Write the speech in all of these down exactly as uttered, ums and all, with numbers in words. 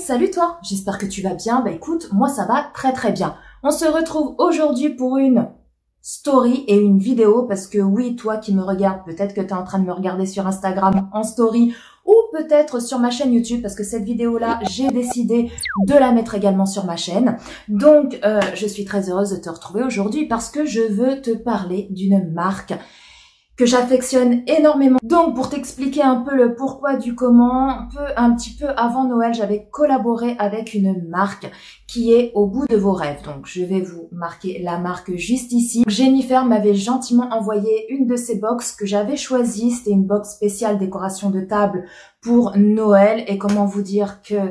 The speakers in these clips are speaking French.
salut toi, j'espère que tu vas bien. Bah écoute, moi ça va très très bien. On se retrouve aujourd'hui pour une story et une vidéo parce que oui, toi qui me regardes, peut-être que tu es en train de me regarder sur Instagram en story ou peut-être sur ma chaîne YouTube parce que cette vidéo-là, j'ai décidé de la mettre également sur ma chaîne. Donc, euh, je suis très heureuse de te retrouver aujourd'hui parce que je veux te parler d'une marque que j'affectionne énormément. Donc, pour t'expliquer un peu le pourquoi du comment, peu, un petit peu avant Noël, j'avais collaboré avec une marque qui est au bout de vos rêves. Donc, je vais vous marquer la marque juste ici. Jennifer m'avait gentiment envoyé une de ces box que j'avais choisie. C'était une box spéciale décoration de table pour Noël. Et comment vous dire que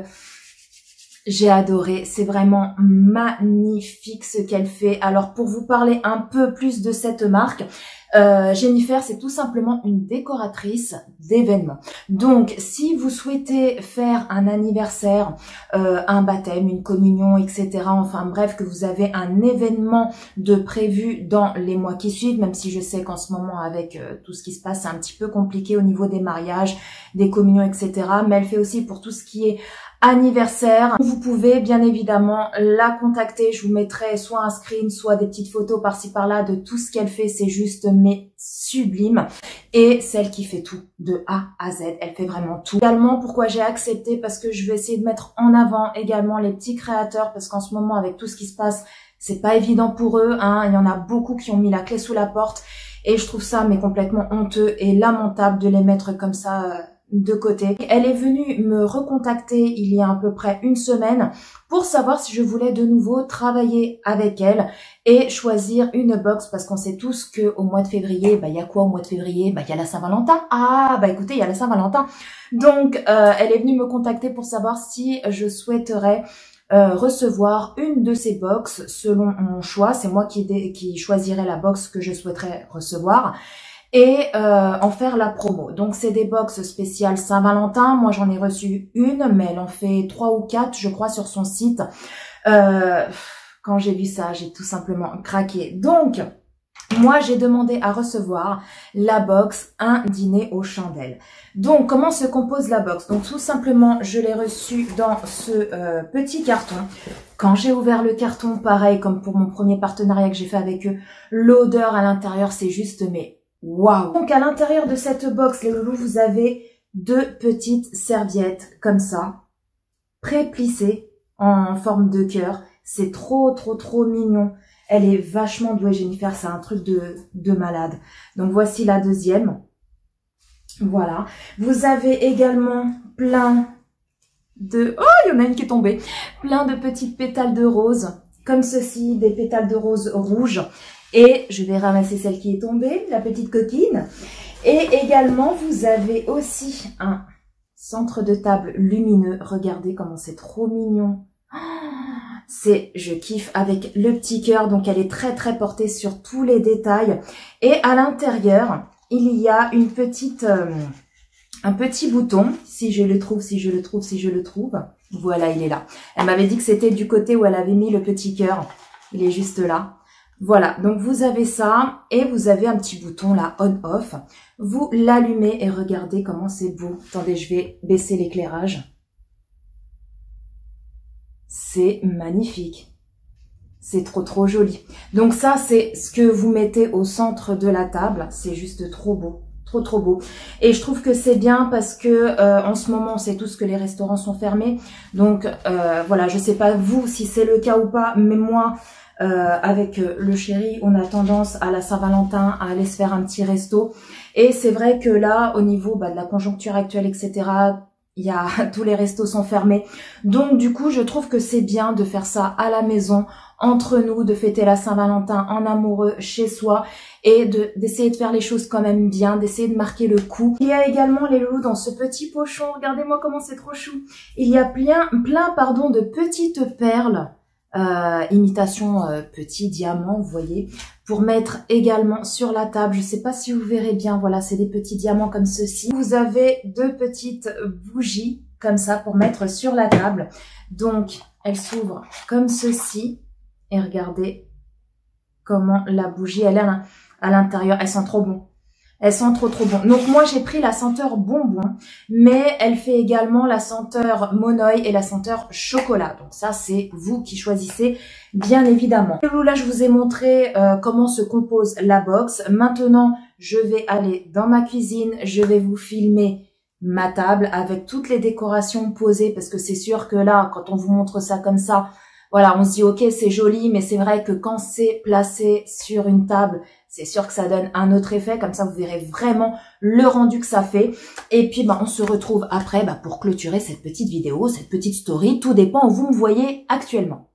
j'ai adoré, c'est vraiment magnifique ce qu'elle fait. Alors pour vous parler un peu plus de cette marque, euh, Jennifer c'est tout simplement une décoratrice d'événements. Donc si vous souhaitez faire un anniversaire, euh, un baptême, une communion, et cetera. Enfin bref, que vous avez un événement de prévu dans les mois qui suivent, même si je sais qu'en ce moment avec euh, tout ce qui se passe, c'est un petit peu compliqué au niveau des mariages, des communions, et cetera. Mais elle fait aussi pour tout ce qui est anniversaire. Vous pouvez bien évidemment la contacter. Je vous mettrai soit un screen, soit des petites photos par-ci par-là de tout ce qu'elle fait. C'est juste mais sublime. Et celle qui fait tout de A à Z. Elle fait vraiment tout. Également, pourquoi j'ai accepté? Parce que je vais essayer de mettre en avant également les petits créateurs. Parce qu'en ce moment, avec tout ce qui se passe, c'est pas évident pour eux. Hein. Il y en a beaucoup qui ont mis la clé sous la porte. Et je trouve ça mais complètement honteux et lamentable de les mettre comme ça euh, de côté. Elle est venue me recontacter il y a à peu près une semaine pour savoir si je voulais de nouveau travailler avec elle et choisir une box parce qu'on sait tous que au mois de février, bah il y a quoi au mois de février? Bah il y a la Saint-Valentin. Ah bah écoutez, il y a la Saint-Valentin. Donc euh, elle est venue me contacter pour savoir si je souhaiterais Euh, recevoir une de ces box selon mon choix. C'est moi qui, qui choisirai la box que je souhaiterais recevoir et euh, en faire la promo. Donc c'est des box spéciales Saint-Valentin. Moi j'en ai reçu une, mais elle en fait trois ou quatre je crois sur son site. Euh, quand j'ai vu ça, j'ai tout simplement craqué. Donc moi, j'ai demandé à recevoir la box Un dîner aux chandelles. Donc, comment se compose la box? Donc, tout simplement, je l'ai reçue dans ce euh, petit carton. Quand j'ai ouvert le carton, pareil, comme pour mon premier partenariat que j'ai fait avec eux, l'odeur à l'intérieur, c'est juste, mais waouh! Donc, à l'intérieur de cette box, les loulous, vous avez deux petites serviettes comme ça, pré-plissées en forme de cœur. C'est trop, trop, trop mignon. Elle est vachement douée, Jennifer, c'est un truc de, de malade. Donc, voici la deuxième. Voilà. Vous avez également plein de... Oh, il y en a une qui est tombée. Plein de petites pétales de rose, comme ceci, des pétales de rose rouge. Et je vais ramasser celle qui est tombée, la petite coquine. Et également, vous avez aussi un centre de table lumineux. Regardez comment c'est trop mignon. C'est, je kiffe avec le petit cœur, donc elle est très très portée sur tous les détails. Et à l'intérieur, il y a une petite, euh, un petit bouton, si je le trouve, si je le trouve, si je le trouve. Voilà, il est là. Elle m'avait dit que c'était du côté où elle avait mis le petit cœur. Il est juste là. Voilà, donc vous avez ça et vous avez un petit bouton là, on-off. Vous l'allumez et regardez comment c'est beau. Attendez, je vais baisser l'éclairage. C'est magnifique. C'est trop trop joli. Donc ça, c'est ce que vous mettez au centre de la table. C'est juste trop beau. Trop trop beau. Et je trouve que c'est bien parce que euh, en ce moment, on sait tous que les restaurants sont fermés. Donc euh, voilà, je sais pas vous si c'est le cas ou pas, mais moi, euh, avec le chéri, on a tendance à la Saint-Valentin à aller se faire un petit resto. Et c'est vrai que là, au niveau bah, de la conjoncture actuelle, et cetera, il y a tous les restos sont fermés. Donc du coup, je trouve que c'est bien de faire ça à la maison, entre nous, de fêter la Saint-Valentin en amoureux chez soi et de d'essayer de faire les choses quand même bien, d'essayer de marquer le coup. Il y a également les loulous dans ce petit pochon. Regardez-moi comment c'est trop chou. Il y a plein plein pardon de petites perles euh, imitation euh, petits diamants, vous voyez, pour mettre également sur la table. Je sais pas si vous verrez bien, voilà, c'est des petits diamants comme ceci. Vous avez deux petites bougies comme ça pour mettre sur la table. Donc, elles s'ouvrent comme ceci. Et regardez comment la bougie, elle est à l'intérieur. Elles sont trop bon. Elles sont trop trop bonnes. Donc moi j'ai pris la senteur bonbon, mais elle fait également la senteur monoï et la senteur chocolat. Donc ça c'est vous qui choisissez bien évidemment. Là je vous ai montré euh, comment se compose la box. Maintenant je vais aller dans ma cuisine, je vais vous filmer ma table avec toutes les décorations posées parce que c'est sûr que là quand on vous montre ça comme ça, voilà, on se dit ok c'est joli, mais c'est vrai que quand c'est placé sur une table, c'est sûr que ça donne un autre effet. Comme ça vous verrez vraiment le rendu que ça fait. Et puis bah, on se retrouve après bah, pour clôturer cette petite vidéo, cette petite story. Tout dépend où vous me voyez actuellement.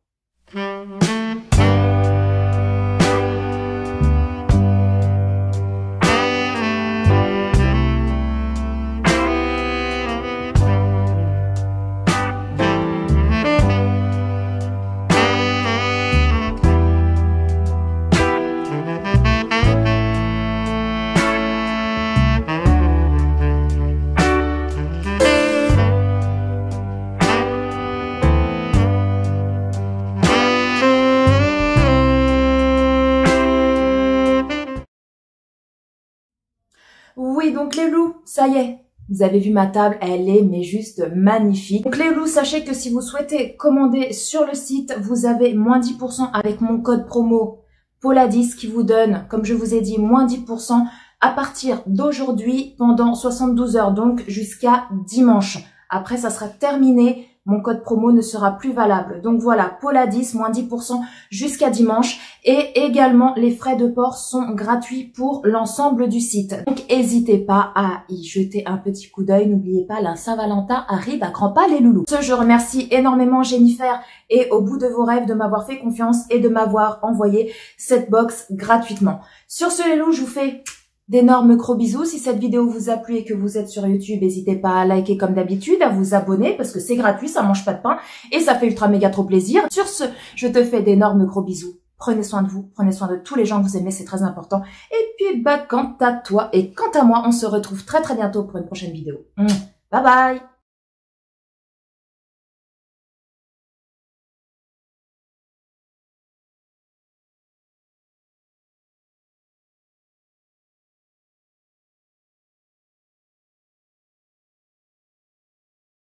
Oui, donc les loups, ça y est, vous avez vu ma table, elle est mais juste magnifique. Donc les loups, sachez que si vous souhaitez commander sur le site, vous avez moins dix pour cent avec mon code promo Paula dix qui vous donne, comme je vous ai dit, moins dix pour cent à partir d'aujourd'hui pendant soixante-douze heures, donc jusqu'à dimanche. Après, ça sera terminé. Mon code promo ne sera plus valable. Donc voilà, Paula dix, moins dix pour cent jusqu'à dimanche. Et également, les frais de port sont gratuits pour l'ensemble du site. Donc n'hésitez pas à y jeter un petit coup d'œil. N'oubliez pas, la Saint-Valentin arrive à grands pas les loulous. Ce, je remercie énormément Jennifer et Au bout de vos rêves de m'avoir fait confiance et de m'avoir envoyé cette box gratuitement. Sur ce les loups, je vous fais d'énormes gros bisous. Si cette vidéo vous a plu et que vous êtes sur YouTube, n'hésitez pas à liker comme d'habitude, à vous abonner parce que c'est gratuit, ça mange pas de pain et ça fait ultra méga trop plaisir. Sur ce, je te fais d'énormes gros bisous. Prenez soin de vous, prenez soin de tous les gens que vous aimez, c'est très important. Et puis, bah, quant à toi et quant à moi, on se retrouve très très bientôt pour une prochaine vidéo. Mmh. Bye bye!